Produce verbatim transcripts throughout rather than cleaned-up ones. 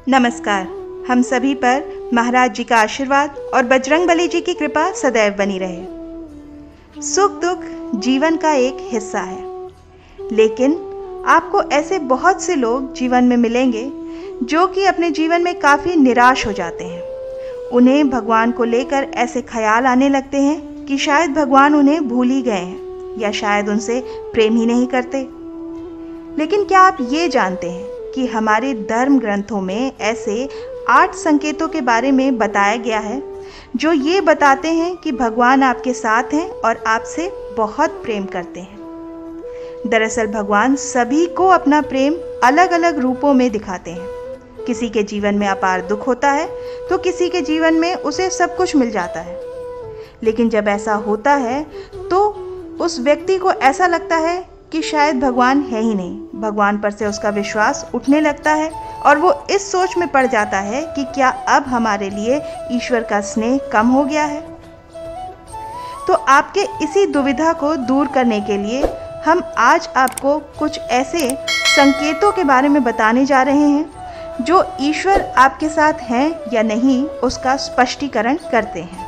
नमस्कार। हम सभी पर महाराज जी का आशीर्वाद और बजरंगबली जी की कृपा सदैव बनी रहे। सुख दुख जीवन का एक हिस्सा है, लेकिन आपको ऐसे बहुत से लोग जीवन में मिलेंगे जो कि अपने जीवन में काफ़ी निराश हो जाते हैं। उन्हें भगवान को लेकर ऐसे ख्याल आने लगते हैं कि शायद भगवान उन्हें भूल ही गए हैं या शायद उनसे प्रेम ही नहीं करते। लेकिन क्या आप ये जानते हैं कि हमारे धर्म ग्रंथों में ऐसे आठ संकेतों के बारे में बताया गया है जो ये बताते हैं कि भगवान आपके साथ हैं और आपसे बहुत प्रेम करते हैं। दरअसल भगवान सभी को अपना प्रेम अलग अलग रूपों में दिखाते हैं। किसी के जीवन में अपार दुख होता है तो किसी के जीवन में उसे सब कुछ मिल जाता है। लेकिन जब ऐसा होता है तो उस व्यक्ति को ऐसा लगता है कि शायद भगवान है ही नहीं। भगवान पर से उसका विश्वास उठने लगता है और वो इस सोच में पड़ जाता है कि क्या अब हमारे लिए ईश्वर का स्नेह कम हो गया है। तो आपके इसी दुविधा को दूर करने के लिए हम आज आपको कुछ ऐसे संकेतों के बारे में बताने जा रहे हैं जो ईश्वर आपके साथ हैं या नहीं उसका स्पष्टीकरण करते हैं।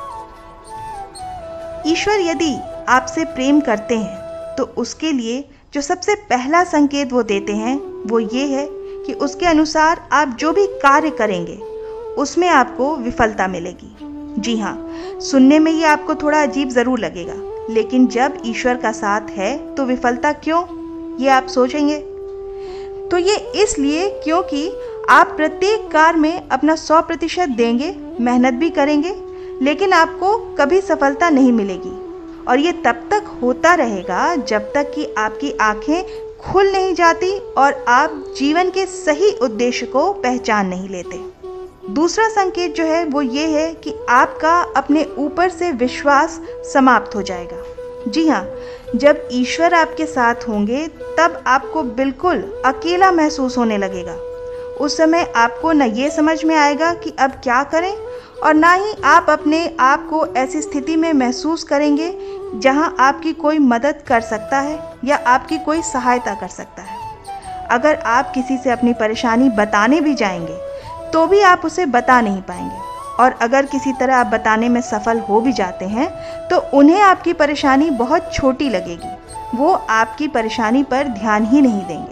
ईश्वर यदि आपसे प्रेम करते हैं तो उसके लिए जो सबसे पहला संकेत वो देते हैं वो ये है कि उसके अनुसार आप जो भी कार्य करेंगे उसमें आपको विफलता मिलेगी। जी हाँ, सुनने में ये आपको थोड़ा अजीब ज़रूर लगेगा, लेकिन जब ईश्वर का साथ है तो विफलता क्यों, ये आप सोचेंगे। तो ये इसलिए क्योंकि आप प्रत्येक कार्य में अपना सौ प्रतिशत देंगे, मेहनत भी करेंगे, लेकिन आपको कभी सफलता नहीं मिलेगी। और ये तब तक होता रहेगा जब तक कि आपकी आंखें खुल नहीं जाती और आप जीवन के सही उद्देश्य को पहचान नहीं लेते। दूसरा संकेत जो है वो ये है कि आपका अपने ऊपर से विश्वास समाप्त हो जाएगा। जी हाँ, जब ईश्वर आपके साथ होंगे तब आपको बिल्कुल अकेला महसूस होने लगेगा। उस समय आपको न ये समझ में आएगा कि अब क्या करें और ना ही आप अपने आप को ऐसी स्थिति में महसूस करेंगे जहां आपकी कोई मदद कर सकता है या आपकी कोई सहायता कर सकता है। अगर आप किसी से अपनी परेशानी बताने भी जाएंगे तो भी आप उसे बता नहीं पाएंगे, और अगर किसी तरह आप बताने में सफल हो भी जाते हैं तो उन्हें आपकी परेशानी बहुत छोटी लगेगी। वो आपकी परेशानी पर ध्यान ही नहीं देंगे।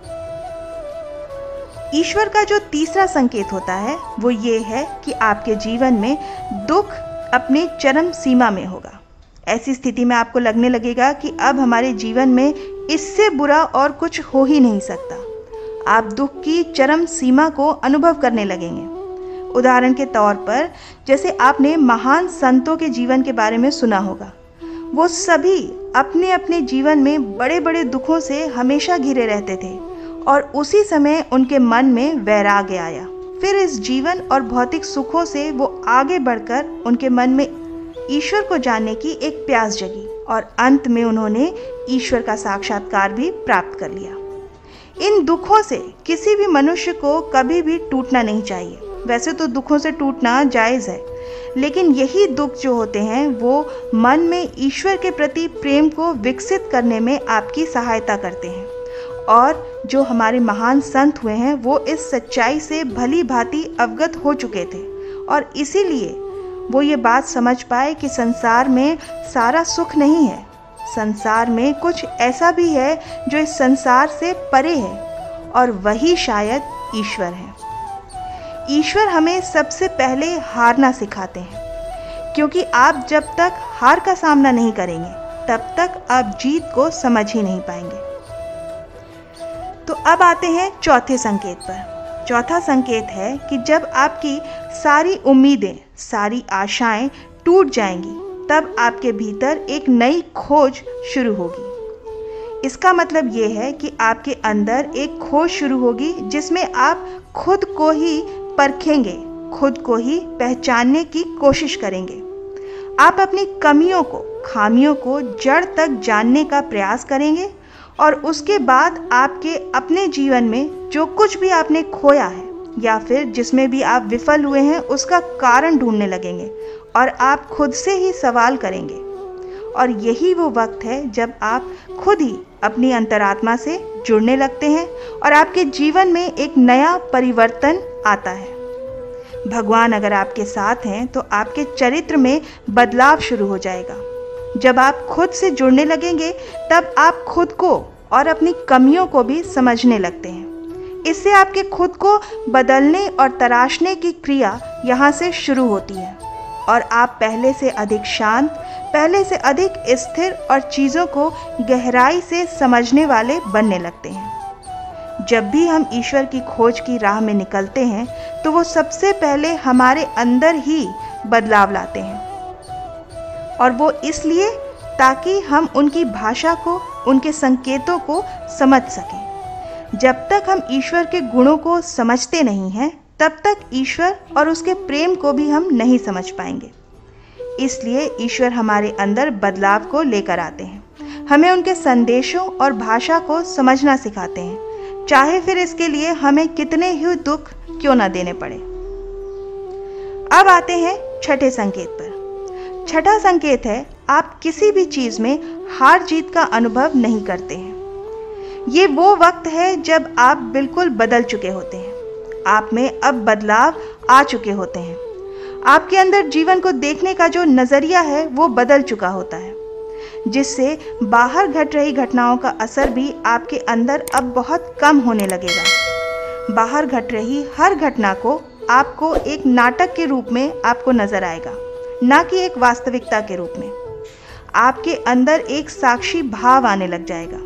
ईश्वर का जो तीसरा संकेत होता है वो ये है कि आपके जीवन में दुख अपने चरम सीमा में होगा। ऐसी स्थिति में आपको लगने लगेगा कि अब हमारे जीवन में इससे बुरा और कुछ हो ही नहीं सकता। आप दुख की चरम सीमा को अनुभव करने लगेंगे। उदाहरण के तौर पर जैसे आपने महान संतों के जीवन के बारे में सुना होगा, वो सभी अपने अपने जीवन में बड़े बड़े दुखों से हमेशा घिरे रहते थे और उसी समय उनके मन में वैराग्य आया। फिर इस जीवन और भौतिक सुखों से वो आगे बढ़कर उनके मन में ईश्वर को जानने की एक प्यास जगी और अंत में उन्होंने ईश्वर का साक्षात्कार भी प्राप्त कर लिया। इन दुखों से किसी भी मनुष्य को कभी भी टूटना नहीं चाहिए। वैसे तो दुखों से टूटना जायज़ है, लेकिन यही दुख जो होते हैं वो मन में ईश्वर के प्रति प्रेम को विकसित करने में आपकी सहायता करते हैं। और जो हमारे महान संत हुए हैं वो इस सच्चाई से भली भांति अवगत हो चुके थे और इसीलिए वो ये बात समझ पाए कि संसार में सारा सुख नहीं है। संसार में कुछ ऐसा भी है जो इस संसार से परे है और वही शायद ईश्वर है। ईश्वर हमें सबसे पहले हारना सिखाते हैं, क्योंकि आप जब तक हार का सामना नहीं करेंगे तब तक आप जीत को समझ ही नहीं पाएंगे। तो अब आते हैं चौथे संकेत पर। चौथा संकेत है कि जब आपकी सारी उम्मीदें, सारी आशाएं टूट जाएंगी तब आपके भीतर एक नई खोज शुरू होगी। इसका मतलब ये है कि आपके अंदर एक खोज शुरू होगी जिसमें आप खुद को ही परखेंगे, खुद को ही पहचानने की कोशिश करेंगे। आप अपनी कमियों को, खामियों को जड़ तक जानने का प्रयास करेंगे और उसके बाद आपके अपने जीवन में जो कुछ भी आपने खोया है या फिर जिसमें भी आप विफल हुए हैं उसका कारण ढूंढने लगेंगे और आप खुद से ही सवाल करेंगे और यही वो वक्त है जब आप खुद ही अपनी अंतरात्मा से जुड़ने लगते हैं और आपके जीवन में एक नया परिवर्तन आता है। भगवान अगर आपके साथ हैं तो आपके चरित्र में बदलाव शुरू हो जाएगा। जब आप खुद से जुड़ने लगेंगे तब आप खुद को और अपनी कमियों को भी समझने लगते हैं। इससे आपके खुद को बदलने और तराशने की क्रिया यहाँ से शुरू होती है और आप पहले से अधिक शांत, पहले से अधिक स्थिर और चीज़ों को गहराई से समझने वाले बनने लगते हैं। जब भी हम ईश्वर की खोज की राह में निकलते हैं तो वो सबसे पहले हमारे अंदर ही बदलाव लाते हैं, और वो इसलिए ताकि हम उनकी भाषा को, उनके संकेतों को समझ सकें। जब तक हम ईश्वर के गुणों को समझते नहीं हैं तब तक ईश्वर और उसके प्रेम को भी हम नहीं समझ पाएंगे। इसलिए ईश्वर हमारे अंदर बदलाव को लेकर आते हैं, हमें उनके संदेशों और भाषा को समझना सिखाते हैं, चाहे फिर इसके लिए हमें कितने ही दुख क्यों न देने पड़े। अब आते हैं छठे संकेत पर। छठा संकेत है, आप किसी भी चीज़ में हार जीत का अनुभव नहीं करते हैं। ये वो वक्त है जब आप बिल्कुल बदल चुके होते हैं, आप में अब बदलाव आ चुके होते हैं। आपके अंदर जीवन को देखने का जो नज़रिया है वो बदल चुका होता है, जिससे बाहर घट रही घटनाओं का असर भी आपके अंदर अब बहुत कम होने लगेगा। बाहर घट रही हर घटना को आपको एक नाटक के रूप में आपको नजर आएगा, ना कि एक वास्तविकता के रूप में। आपके अंदर एक साक्षी भाव आने लग जाएगा।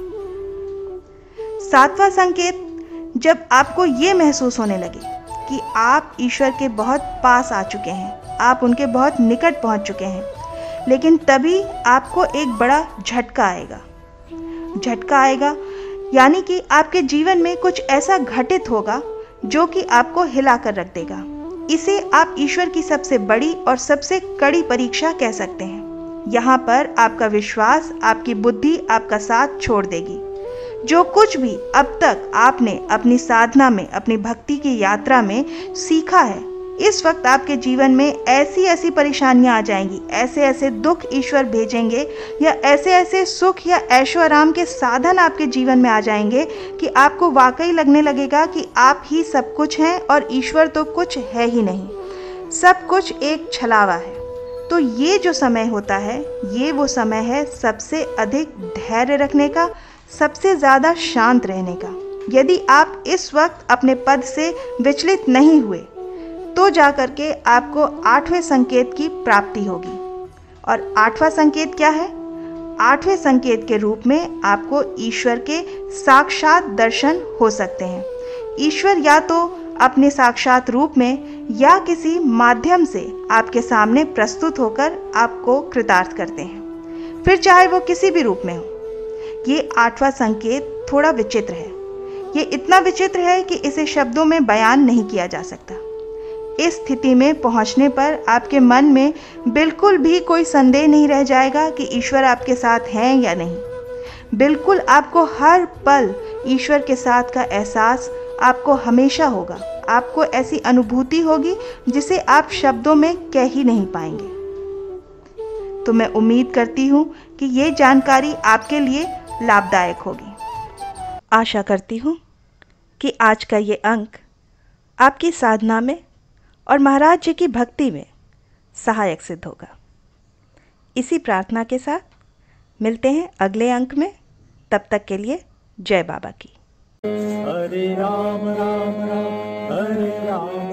सातवां संकेत, जब आपको ये महसूस होने लगे कि आप ईश्वर के बहुत पास आ चुके हैं, आप उनके बहुत निकट पहुंच चुके हैं, लेकिन तभी आपको एक बड़ा झटका आएगा। झटका आएगा यानी कि आपके जीवन में कुछ ऐसा घटित होगा जो कि आपको हिला कर रख देगा। इसे आप ईश्वर की सबसे बड़ी और सबसे कड़ी परीक्षा कह सकते हैं। यहाँ पर आपका विश्वास, आपकी बुद्धि आपका साथ छोड़ देगी। जो कुछ भी अब तक आपने अपनी साधना में, अपनी भक्ति की यात्रा में सीखा है, इस वक्त आपके जीवन में ऐसी ऐसी परेशानियां आ जाएंगी, ऐसे ऐसे दुख ईश्वर भेजेंगे, या ऐसे ऐसे सुख या ऐशो आराम के साधन आपके जीवन में आ जाएंगे कि आपको वाकई लगने लगेगा कि आप ही सब कुछ हैं और ईश्वर तो कुछ है ही नहीं, सब कुछ एक छलावा है। तो ये जो समय होता है, ये वो समय है सबसे अधिक धैर्य रखने का, सबसे ज़्यादा शांत रहने का। यदि आप इस वक्त अपने पद से विचलित नहीं हुए तो जाकर के आपको आठवें संकेत की प्राप्ति होगी। और आठवां संकेत क्या है? आठवें संकेत के रूप में आपको ईश्वर के साक्षात दर्शन हो सकते हैं। ईश्वर या तो अपने साक्षात रूप में या किसी माध्यम से आपके सामने प्रस्तुत होकर आपको कृतार्थ करते हैं, फिर चाहे वो किसी भी रूप में हो। ये आठवां संकेत थोड़ा विचित्र है। ये इतना विचित्र है कि इसे शब्दों में बयान नहीं किया जा सकता। इस स्थिति में पहुंचने पर आपके मन में बिल्कुल भी कोई संदेह नहीं रह जाएगा कि ईश्वर आपके साथ हैं या नहीं। बिल्कुल आपको हर पल ईश्वर के साथ का एहसास आपको हमेशा होगा। आपको ऐसी अनुभूति होगी जिसे आप शब्दों में कह ही नहीं पाएंगे। तो मैं उम्मीद करती हूँ कि ये जानकारी आपके लिए लाभदायक होगी। आशा करती हूँ कि आज का ये अंक आपकी साधना में और महाराज जी की भक्ति में सहायक सिद्ध होगा। इसी प्रार्थना के साथ मिलते हैं अगले अंक में। तब तक के लिए जय बाबा की। हरे राम राम राम हरे राम